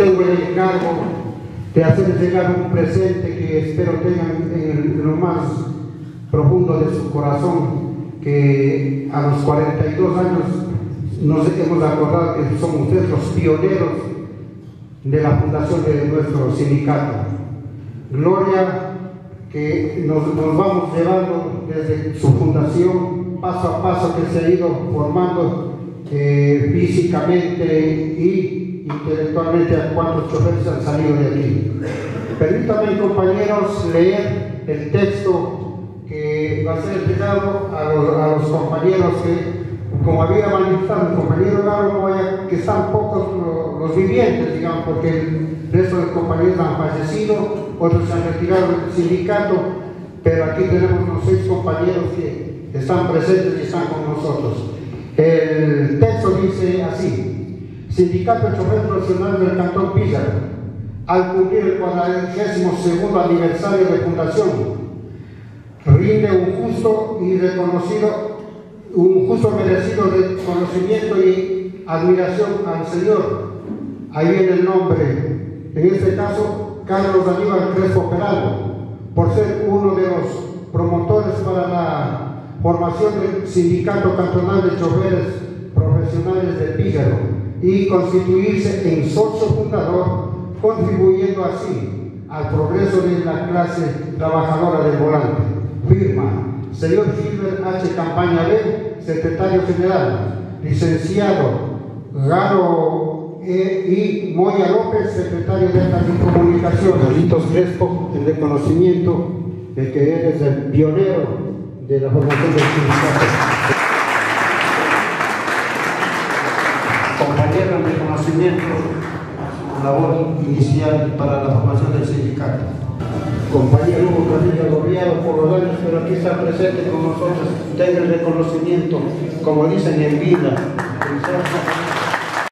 Tengo el encargo de hacerles llegar un presente que espero tengan en lo más profundo de su corazón, que a los 42 años nos hemos acordado que son ustedes los pioneros de la fundación de nuestro sindicato. Gloria, que nos vamos llevando desde su fundación, paso a paso, que se ha ido formando físicamente y intelectualmente a cuantos choferes han salido de aquí. Permítanme, compañeros, leer el texto que va a ser entregado a los compañeros que, como había manifestado el compañero Garo, que están pocos los vivientes, digamos, porque el resto de los compañeros han fallecido, otros se han retirado del sindicato, pero aquí tenemos los 6 compañeros que están presentes y están con nosotros. El texto dice así: Sindicato de Choferes Profesionales del Cantón Píllaro, al cumplir el 42º aniversario de fundación, rinde un justo merecido reconocimiento y admiración al Señor. Ahí viene el nombre, en este caso Carlos Aníbal Crespo Peralvo, por ser uno de los promotores para la formación del Sindicato Cantonal de Choferes Profesionales de Píllaro y constituirse en socio fundador, contribuyendo así al progreso de la clase trabajadora del volante. Firma: señor Gilbert H. Campaña B, secretario general. Licenciado Garo y Moya López, secretario de Altas y Comunicaciones. Carlitos Crespo, en reconocimiento de que eres el pionero de la formación del sindicato. Compañero, en reconocimiento a su labor inicial para la formación del sindicato. Compañero Hugo Rodríguez Gobiado por los años, pero aquí está presente con nosotros. Tenga el reconocimiento, como dicen, en vida.